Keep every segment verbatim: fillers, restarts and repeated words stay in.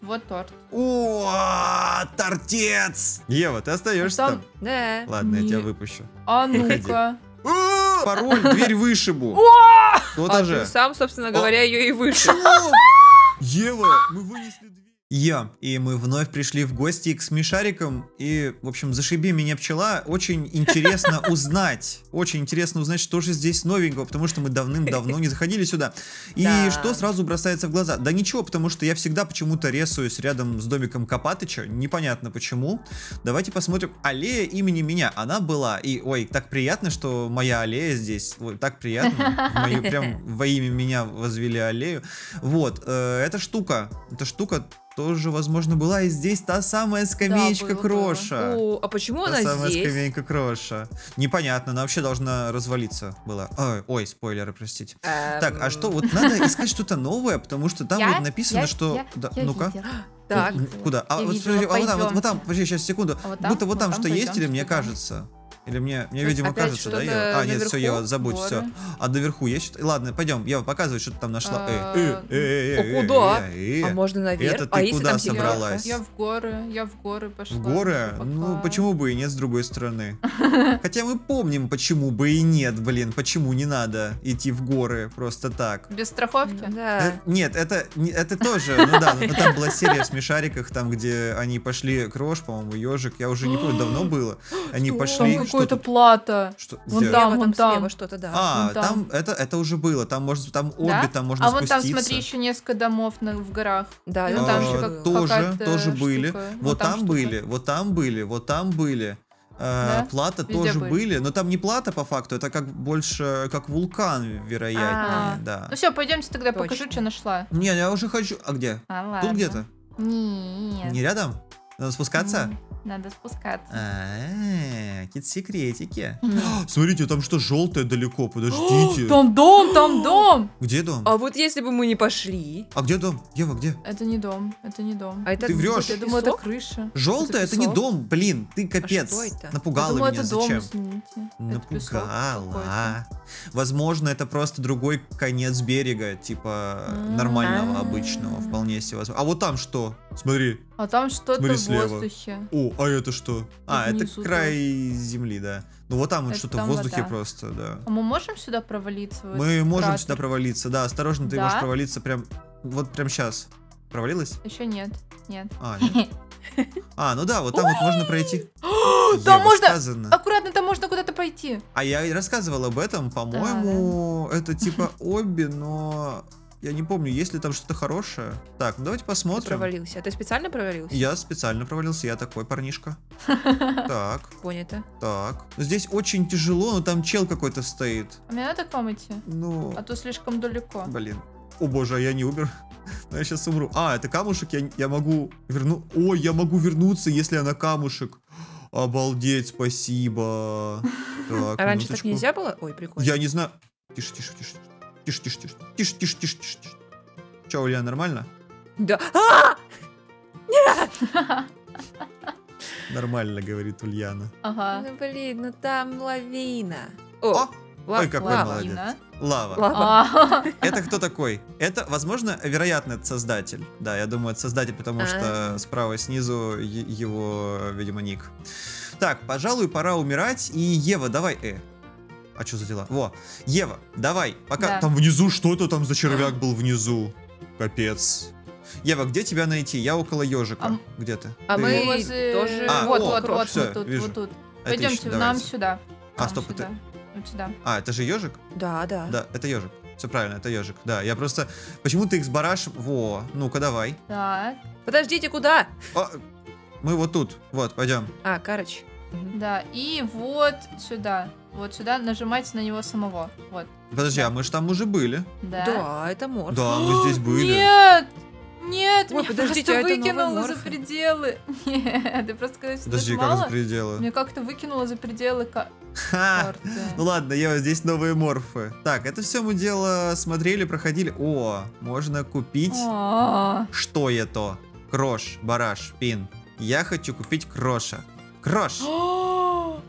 Вот торт. О, тортец! Ева, ты остаешься Там- там? Да. Ладно, я Не. тебя выпущу. А Выходи. ну-ка. О, пароль, дверь вышибу. Кто-то А ты же. сам, собственно говоря, ее и вышел. Что? Ева, мы вынесли дверь. Я, и мы вновь пришли в гости к смешарикам, и, в общем, зашиби меня пчела, очень интересно узнать, очень интересно узнать, что же здесь новенького, потому что мы давным-давно не заходили сюда. И Да. что сразу бросается в глаза? Да ничего, потому что я всегда почему-то рисуюсь рядом с домиком Копатыча, непонятно почему. Давайте посмотрим. Аллея имени меня, она была, и, ой, так приятно, что моя аллея здесь, ой, так приятно, в мою, прям во имя меня возвели аллею. Вот, э, эта штука, эта штука тоже, возможно, была и здесь та самая скамеечка было, Кроша. О, а почему Та она самая здесь? скамейка Кроша. Непонятно, она вообще должна развалиться была. Ой, ой, спойлеры, простите. Эм, Так, а что, вот надо искать что-то новое, потому что там Я- вот написано, я- что... я- Да, я ну-ка. видела. Так. М, Куда? А Я вот, видела, подожди, а вот там, вот, пойдем. вот там, подожди, сейчас, секунду. А вот там? Будто вот Вот там там что есть, пойдем или мне сюда. кажется? Или мне, мне То есть видимо, опять кажется, да, что-то Ева? А, нет, все, наверху? Ева, забудь, все. Горы. А наверху есть что-то? Ладно, пойдем, Ева, показывай, что ты там нашла. Э, А, э, э, э, а э, куда? э, э. А можно наверх? Это а ты если куда там собралась? секретка? Я в горы, я в горы пошла. В горы? пока. Ну, почему бы и нет с другой стороны? Хотя мы помним, почему бы и нет, блин. Почему не надо идти в горы просто так? Без страховки? Ну Да. Э, Нет, это, не- это тоже, ну да, но там была серия в смешариках, там, где они пошли, Крош, по-моему, Ежик, я уже не помню, давно было. Они Что? пошли... Там что какая-то тут? плата. Что? Вон Где? там, Слева, вон слева там. что-то, да. А, Вон там. там, это, это уже было, там, может, там обе, Да? там можно А вон там, спуститься. смотри, еще несколько домов на- в горах. Да, Ну, это там А, же тоже как- было. тоже, какая-то тоже были. штука. Вот, Вот там там штука. были, вот там были, вот там были. А, Да? плата Везде тоже были. были, но там не плата по факту, это как больше как вулкан, вероятнее, А. да. Ну все, пойдемте тогда Точно. покажу, что нашла. Не, я уже хочу. А где? А, ладно. Тут где-то? Нет. Не рядом? Надо спускаться? М, Надо спускаться. А, какие-то секретики. М. Смотрите, там что, желтое далеко, подождите. Там дом, там дом! Где дом? А вот если бы мы не пошли... А где дом? Ева, где? Это не дом, это не дом. А это Ты врешь. Я думаю, это песок? крыша. Желтое это не песок. дом, блин, ты капец. что это? Я Напугала думаю, меня, это дом, зачем? извините. Это песок какой-то. Напугала. Возможно, это просто другой конец берега, типа М. нормального, А. обычного, вполне себе возможно. А вот там что? Смотри. А там что-то Смотри в слева. воздухе. О, а это что? А, это внизу край земли, да. Ну вот там вот Это что-то в там воздухе вода. просто, да. А мы можем сюда провалиться? в Мы этот можем кратер? сюда провалиться, да, осторожно, ты Да? можешь провалиться прям, вот прям сейчас. Провалилась? Еще нет, нет. А, нет. А, ну да, вот там вот можно пройти. Там Ева, можно- сказано. Аккуратно, там можно куда-то пойти. А я и рассказывал об этом, по-моему, это типа обе, но я не помню, есть ли там что-то хорошее. Так, ну давайте Ты посмотрим. провалился. А ты специально провалился? Я специально провалился, я такой парнишка. Так, Понято. так. Здесь очень тяжело, но там чел какой-то стоит. А мне надо к вам идти? Ну, А то слишком далеко. блин. О боже, а я не умер. Но я сейчас умру. А, это камушек, я, я могу верну... Ой, я могу вернуться, если я на камушек. Обалдеть, спасибо. Так, А раньше так минуточку. нельзя было? Ой, прикольно. Я не знаю. Тише, тише, тише. Тише, тише, тише. Тише, тише, тише, тише. тише. Че, Ульяна, нормально? Да. А! Нормально, говорит Ульяна. Ага. Ну блин, ну там лавина. О! О, ла- Ой, какой лава. молодец. Лавина. Лава. Лава. А, Это кто такой? Это, возможно, вероятно, это создатель. Да, я думаю, это создатель, потому А. что справа снизу е- его, видимо, ник. Так, пожалуй, пора умирать. И Ева, давай... Э. А что за дела? Во. Ева, давай. Пока... Да. Там внизу что-то там за червяк был внизу. Капец. Ева, где тебя найти? Я около ежика. А- Где ты? а Ты- мы- возле- тоже- А, Вот, о, вот, вот, всё, вот тут, вижу. вот тут. Отлично, Пойдемте, нам давайте. сюда. А, Нам стоп, это... сюда. Вот сюда. А, это же ежик? Да, да. Да, это ежик. Все правильно, это ежик. Да, я просто... Почему ты их с барашем... Во, ну-ка давай. Так, Подождите, куда? О, мы вот тут. Вот, пойдем. А, Карыч. Мгм. да. И вот сюда. Вот сюда нажимайте на него самого. Вот. Подожди, а мы же там уже были. Да. Да, это морф. Да, мы здесь были. Нет! Нет, Ой, меня подождите, просто а это новые выкинуло за морфы? пределы. Нет, ты просто когда сюда Подожди, как нажимала, за пределы? меня как-то выкинуло за пределы ка- Ха! карты. Ну ладно, я здесь новые морфы. Так, это все мы дело смотрели, проходили. О, можно купить. А, Что это? Крош, бараш, пин. Я хочу купить кроша. Крош!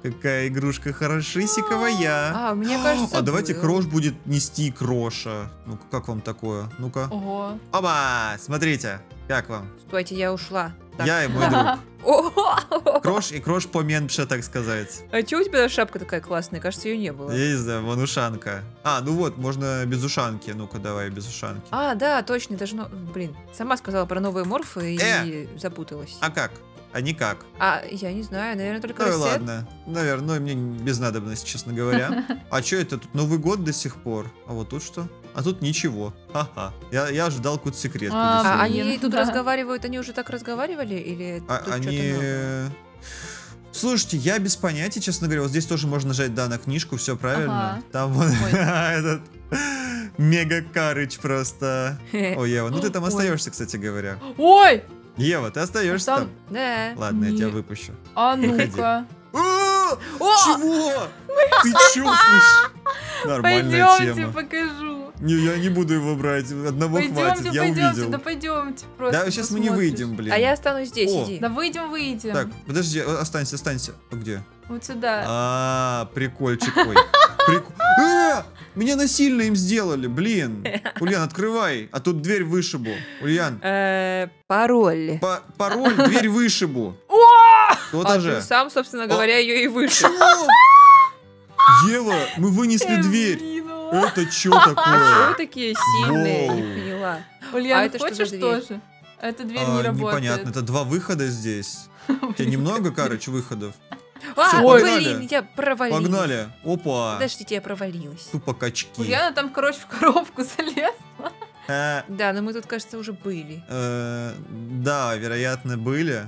Какая игрушка хорошисиковая. А, мне кажется, А давайте был. Крош будет нести Кроша. Ну как вам такое? Ну-ка. Ого. Оба! Смотрите, как вам? Стойте, я ушла. Так. Я и мой друг. О, Крош и Крош поменьше, так сказать. А чё у тебя шапка такая классная? Кажется, ее не было. Я не знаю, вон ушанка. А, ну вот, можно без ушанки. Ну-ка, давай без ушанки. А, да, точно, должно... Блин, сама сказала про новые морфы и Э! запуталась. А как? А никак. А, я не знаю, наверное, только Ну и рассвет. ладно. Наверное, ну и мне без надобности, честно говоря. А что это? Тут Новый год до сих пор. А вот тут что? А тут ничего. Ха-ха. Я, я ожидал какую-то секретку. А, здесь. А Блин, они тут да. разговаривают, они уже так разговаривали? Или А- тут они... что-то новое? Слушайте, я без понятия, честно говоря. Вот здесь тоже можно нажать, да, на книжку, все правильно. Ага. Там вот Ой. этот мега карыч просто. Ой, Ева, ну ты там Ой. остаешься, кстати говоря. Ой! Ева, ты остаешься Там- там? Да. Ладно, я тебя Не. выпущу. А Проходи. ну-ка. А, О! Чего? Ты чё слышишь? Нормальная Пойдемте, тема. покажу. Не, я не буду его брать. Одного хватит, Пойдемте, я пойдемте, увидел. да пойдемте. Просто Да, сейчас мы не посмотришь. выйдем, блин. А я останусь здесь, О. иди. Да выйдем, выйдем. Так, подожди, о- останься, останься. А где? Вот сюда. А, прикольчик, ой. Прик- А, меня насильно им сделали, блин. Ульян, открывай, а тут дверь вышибу. Ульян, Э, Пароль. па- пароль, дверь вышибу. То-то А же. ты сам, собственно говоря, ее и вышел. Чё? Ева, мы вынесли дверь. Эвелина. Это чё А что такое? вы такие сильные? Воу. Не поняла. Ульян, А это что за хочешь дверь? тоже? Эта дверь А, не работает. непонятно, это два выхода здесь. У тебя немного, Карыч, выходов? А, Всё, блин, погнали. я провалилась. Погнали. Опа. Подождите, я провалилась. Тупо качки. Ульяна там, короче, в коробку залез. Э, Да, но мы тут, кажется, уже были. э, Да, вероятно, были.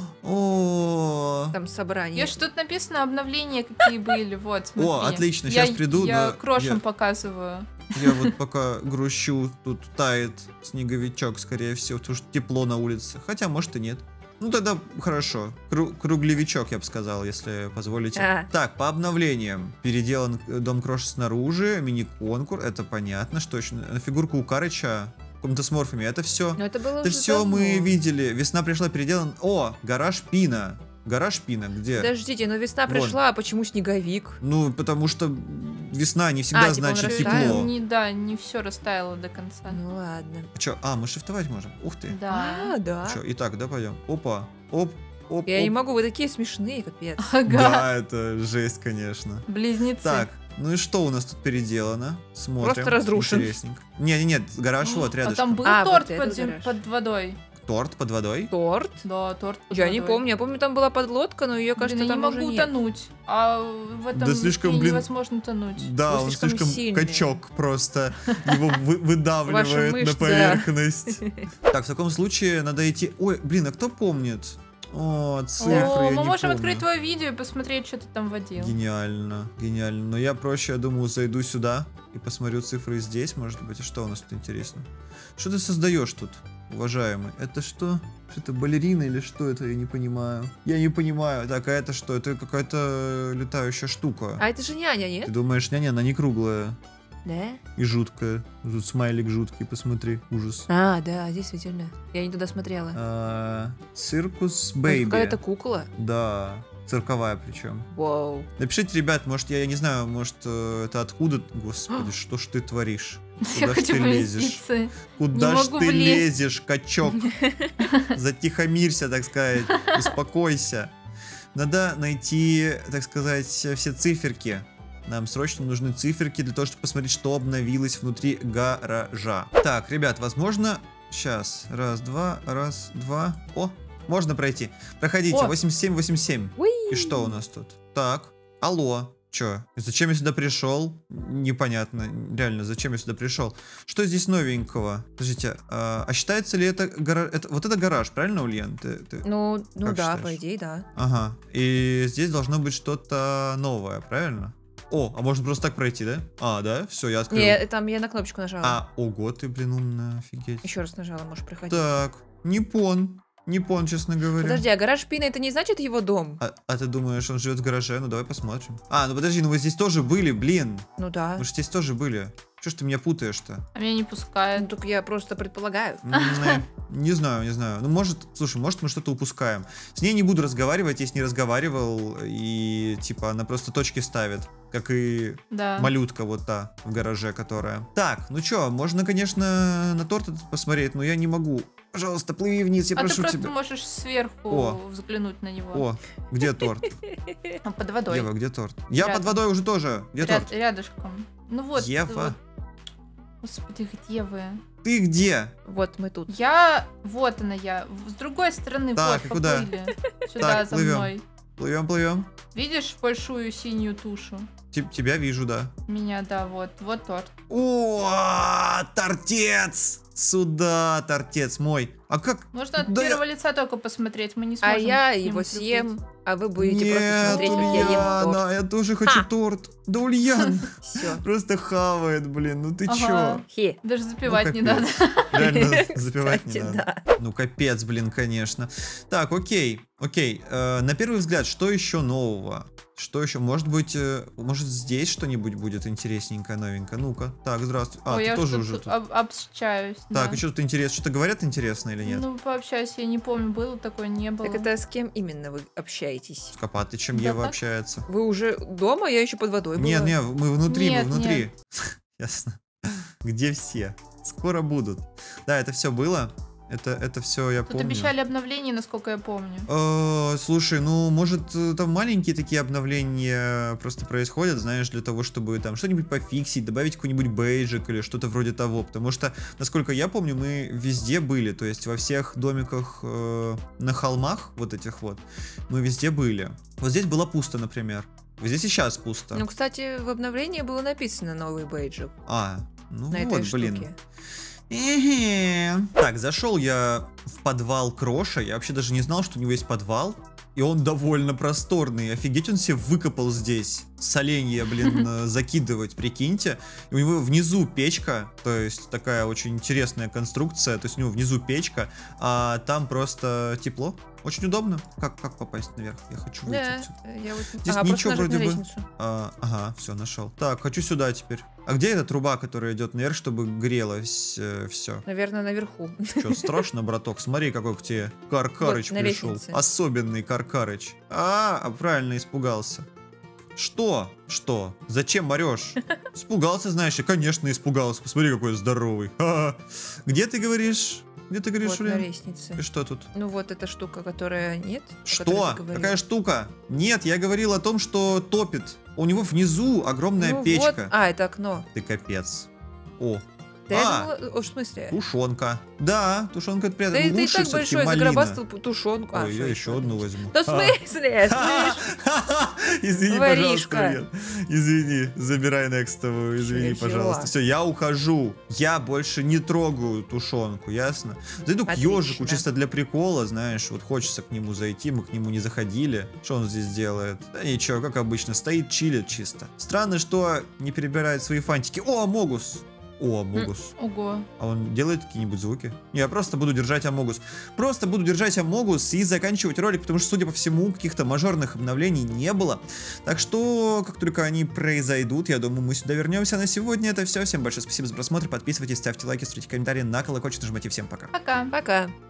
О, Там собрание. Я ж тут написано обновления, какие были. Вот, смотри. О, отлично, Я- щас приду, Я но крошем я- показываю. я вот пока грущу, тут тает снеговичок, скорее всего, потому что тепло на улице. Хотя, может и нет. Ну тогда хорошо. Кру- круглевичок, я бы сказал, если позволите. А. Так, по обновлениям. Переделан э, дом Кроша снаружи, мини-конкурс, это понятно. Что еще? Э, Фигурка у Карыча, комната с морфами, это все. Но это было Это уже все мы давно. видели. Весна пришла, переделан. О, гараж Пина. Гараж Пина, где? Подождите, но весна Вон. пришла, а почему снеговик? Ну, потому что весна не всегда А, типа он значит растаял? тепло. Не, да, не все растаяло до конца. Ну ладно. Че, а, мы шифтовать можем? Ух ты. Да. А, да. Че, итак, да, пойдем. Опа, оп, оп, Я оп. не могу, вы такие смешные, капец. Ага. Да, это жесть, конечно. Близнецы. Так, ну и что у нас тут переделано? Смотрим. Просто разрушен. Интересненько. Не, не, нет, гараж вот А рядышком. там был А, торт вот под, этот зем- гараж. под водой. Торт под водой? Торт? Да, торт под Я не водой. помню. Я помню, там была подлодка, но ее, кажется, Блин, я там не уже могу нет. тонуть. А в этом Да слишком, мире блин, невозможно тонуть. Да, Вы он слишком слишком сильный. качок просто. Его вы- выдавливает Ваши на мышцы. поверхность. Так, в таком случае надо идти... Ой, блин, а кто помнит? О, цифры, О, я мы не можем помню. открыть твое видео и посмотреть, что ты там водил. Гениально, гениально. Но я проще, я думаю, зайду сюда и посмотрю цифры здесь, может быть. И что у нас тут интересно? Что ты создаешь тут, уважаемый? Это что? Что это, балерина или что это? Я не понимаю. Я не понимаю. Так, а это что? Это какая-то летающая штука. А это же няня, Ты нет? думаешь, няня, она не круглая Да? и жуткая. Тут смайлик жуткий, посмотри, ужас. А, да, действительно. Я не туда смотрела. А, Циркус Это Бэйби. Какая-то кукла? Да, цирковая причем. Вау. Напишите, ребят, может, я, я не знаю, может, э, это откуда... Господи, что ж ты творишь? Я Куда ж хочу ты лезешь? поместиться. Куда Не ж могу ты влезть. лезешь, качок? Затихомирься, так сказать, успокойся. Надо найти, так сказать, все циферки. Нам срочно нужны циферки для того, чтобы посмотреть, что обновилось внутри гаража. Так, ребят, возможно... Сейчас. Раз, два, раз, два. О, можно пройти. Проходите. О. восемьдесят семь, восемьдесят семь. Уи. И что у нас тут? Так, алло. Чё? Зачем я сюда пришел? Непонятно. Реально, зачем я сюда пришел? Что здесь новенького? Подождите, а, а считается ли это гараж? Это, вот это гараж, правильно, Ульян? Ты, ты- Ну, ну Как да, считаешь? по идее, да. Ага. И здесь должно быть что-то новое, правильно? О, а можно просто так пройти, да? А, да? Все, я открыл. Не, там я на кнопочку нажала. А, ого, ты, блин, умная, офигеть. Еще раз нажала, можешь приходить. Так, не пон. Не пон, честно говоря. Подожди, а гараж Пина это не значит его дом? А, а ты думаешь, он живет в гараже? Ну давай посмотрим. А, ну подожди, ну вы здесь тоже были, блин. Ну да. Мы же здесь тоже были. Что ж ты меня путаешь-то? А меня не Ну, пускают. только я просто предполагаю. М, э, Не знаю, не знаю. Ну, может, слушай, может, мы что-то упускаем. С ней не буду разговаривать, я с ней разговаривал, и, типа, она просто точки ставит. Как и Да. малютка вот та в гараже, которая. Так, ну чё, можно, конечно, на торт этот посмотреть, но я не могу. Пожалуйста, плыви вниз, я А ты прошу просто тебя. можешь сверху О. взглянуть на него. О, где торт? А, под водой. Ева, где торт? Я Рядом. под водой уже тоже. Где Ряд- торт? Рядышком. Ну вот. Ева. вот. Господи, где вы? Ты где? Вот мы тут. Я... Вот она я. В- С другой стороны, Так, и вот, куда? поплыли. Сюда, Так, за плывем. мной. Плывем, плывем. Видишь большую синюю тушу? Тип- Тебя вижу, да. Меня, да, вот. Вот торт. О, тортец! Сюда, тортец мой. А как? Можно от Да я- первого лица только посмотреть, мы не сможем. А я к нему его приплыть. съем, а вы будете просто Нет, смотреть, как я ем торт. Ульяна, я тоже хочу Ха! торт. Да Ульян Все. просто хавает, блин, ну ты Ага. чё? Хе. Даже запивать не капец. надо. Реально запивать не Кстати, надо. да. Ну капец, блин, конечно. Так, окей, окей. Э, на первый взгляд, что еще нового? Что еще? Может быть, э, может здесь что-нибудь будет интересненькое, новенькое? Ну-ка. Так, здравствуй. А, Ой, ты я тоже что-то уже тут тут. об- общаюсь. Так, да. и что тут интересно? Что-то говорят интересно или нет? Ну, пообщаюсь, я не помню, было такое, не было. Так это с кем именно вы общаетесь? С Копатычем Да Ева так. общается. Вы уже дома? Я еще под водой была. Нет, нет, мы внутри, Нет, мы внутри. Ясно. Где все? Скоро будут. Да, это все было. Это, это все я Тут помню. обещали обновление, насколько я помню. Э, Слушай, ну, может, э, там маленькие такие обновления просто происходят, знаешь, для того, чтобы там что-нибудь пофиксить, добавить какой-нибудь бейджик или что-то вроде того. Потому что, насколько я помню, мы везде были, то есть во всех домиках э, на холмах, вот этих вот, мы везде были. Вот здесь было пусто, например. Вот здесь и сейчас пусто. Ну, кстати, в обновлении было написано новый бейджик А, ну на вот, этой блин. штуке. Эхе. Так, зашел я в подвал Кроша. Я вообще даже не знал, что у него есть подвал. И он довольно просторный. Офигеть, он себе выкопал здесь. Соленья, блин, э, закидывать, прикиньте. И у него внизу печка. То есть такая очень интересная конструкция. То есть у него внизу печка, а там просто тепло. Очень удобно. Как, как попасть наверх? Я хочу выйти Да, отсюда. я вот... Здесь Ага, ничего просто нажать вроде на бы. лестницу. А, ага, все, нашел. Так, хочу сюда теперь. А где эта труба, которая идет наверх, чтобы грелось все? Наверное, наверху. Че, страшно, браток? Смотри, какой к тебе Каркарыч Вот, на пришел. лестнице. Особенный Каркарыч. А, а, правильно испугался. Что? Что? Зачем орешь? Испугался, знаешь, и, конечно, испугался. Посмотри, какой здоровый. Ха-ха. Где ты говоришь? Где ты говоришь, Вот на Ульян? лестнице. И что тут? Ну, вот эта штука, которая нет. о которой Что? ты говорил. Какая штука? Нет, я говорил о том, что топит. У него внизу огромная Ну, печка. вот- А, это окно. Ты капец. О, Да я А. думала... О, в смысле? тушенка. Да, тушенка это Да приятно. и ты и Лучше так все-таки большой малина. загробастал тушенку. А, Ой, всё, я еще одну возьму. Да в А. смысле? Слышь? Извини, Воришка. пожалуйста, Ульян. Извини, забирай некстовую, извини, Я взяла. пожалуйста. Все, я ухожу. Я больше не трогаю тушенку, ясно? Зайду к Отлично. ежику чисто для прикола, знаешь, вот хочется к нему зайти, мы к нему не заходили. Что он здесь делает? Да ничего, как обычно, стоит, чилит чисто. Странно, что не перебирает свои фантики. О, Амогус! О, Амогус. Ого. А он делает какие-нибудь звуки? Не, я просто буду держать Амогус. Просто буду держать Амогус и заканчивать ролик, потому что, судя по всему, каких-то мажорных обновлений не было. Так что, как только они произойдут, я думаю, мы сюда вернемся. На сегодня это все. Всем большое спасибо за просмотр. Подписывайтесь, ставьте лайки, ставьте комментарии, на колокольчик нажимайте. Всем пока. Пока. Пока.